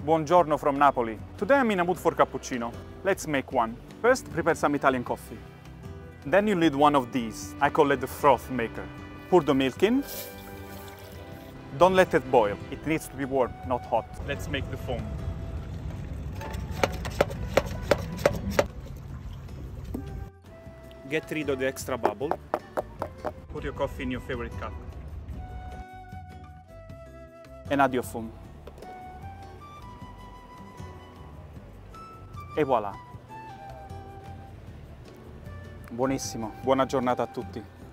Buongiorno from Napoli. Today I'm in a mood for cappuccino. Let's make one. First, prepare some Italian coffee. Then you need one of these. I call it the froth maker. Pour the milk in. Don't let it boil. It needs to be warm, not hot. Let's make the foam. Get rid of the extra bubble. Put your coffee in your favorite cup. And add your foam. E voilà. Buonissimo. Buona giornata a tutti.